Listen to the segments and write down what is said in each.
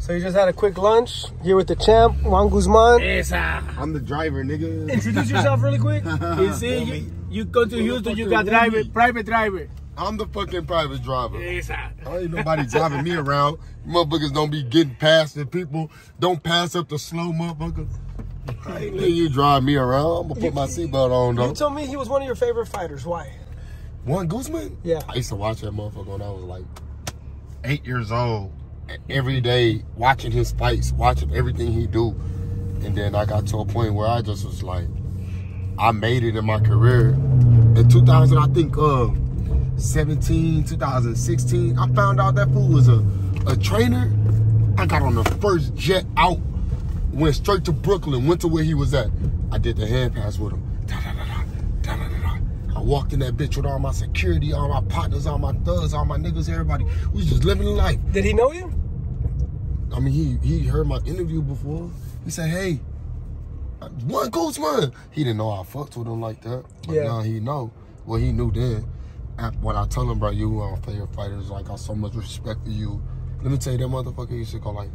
So you just had a quick lunch here with the champ, Juan Guzman. Esa. I'm the driver, nigga. Introduce yourself really quick. You see, you go to Houston, you got private driver. I'm the fucking private driver. Esa. Ain't nobody driving me around. Motherfuckers don't be getting past the people. Don't pass up the slow motherfuckers. I ain't letting you drive me around. I'm gonna put my seatbelt on though. You told me he was one of your favorite fighters. Why? Juan Guzman? Yeah. I used to watch that motherfucker when I was like 8 years old. Every day, watching his fights, watching everything he do. And then I got to a point where I just was like, I made it in my career. In 2000, I think, 2016, I found out that fool was a trainer. I got on the first jet out, went straight to Brooklyn, went to where he was at. I did the hand pass with him. I walked in that bitch with all my security, all my partners, all my thugs, all my niggas, everybody. We was just living life. Did he know you? I mean, he heard my interview before. He said, hey, Juan Guzman. He didn't know I fucked with him like that. But now he know. Well, he knew then. When I told him, bro, you were my favorite fighters, like, I got so much respect for you. Let me tell you, that motherfucker used to go like,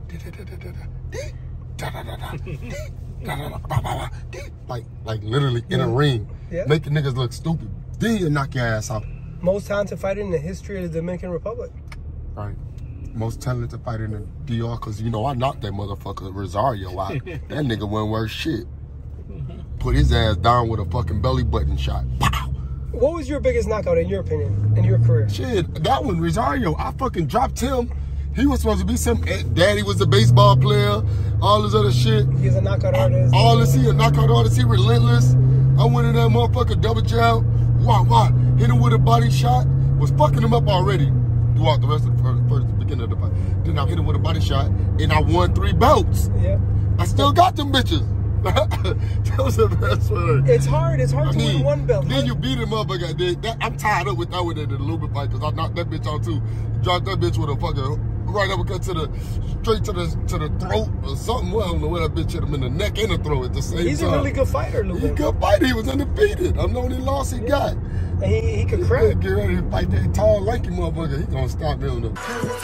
like literally in a ring, making niggas look stupid. Then you knock your ass out. Most talented fighter in the history of the Dominican Republic. Right. Most talented fighter in the DR, because, you know, I knocked that motherfucker Rosario out. That nigga wasn't worth shit. Put his ass down with a fucking belly button shot. Pow! What was your biggest knockout, in your opinion, in your career? Shit, that one, Rosario, I fucking dropped him. He was supposed to be some, daddy was a baseball player, all this other shit. He's a knockout artist. All this, he a knockout artist, he relentless. I went in that motherfucker, double jab, hit him with a body shot, was fucking him up already throughout the rest of the first beginning of the fight. Then I hit him with a body shot, and I won 3 belts. Yeah. I still got them bitches. That was the best one. It's hard to win 1 belt. Then you beat him up. I'm tied up with that one in the Luba fight because I knocked that bitch out too. Dropped that bitch with a fucking right uppercut straight to the throat or something. Well, I don't know where that bitch hit him in the neck and the throat at the same time. He's a really good fighter, Luba. He's a good fighter. He was undefeated. I'm the only loss he got. And he could crack. Get ready to fight that tall, lanky motherfucker. He gonna stop me on them.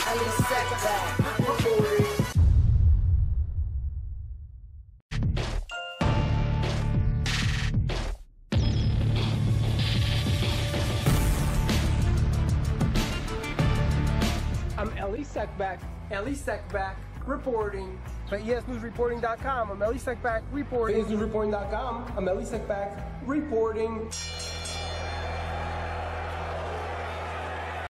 I'm Elie Seckbach, Elie Seckbach reporting for ESNewsReporting.com. I'm Elie Seckbach reporting. ESNewsReporting.com. I'm Elie Seckbach reporting.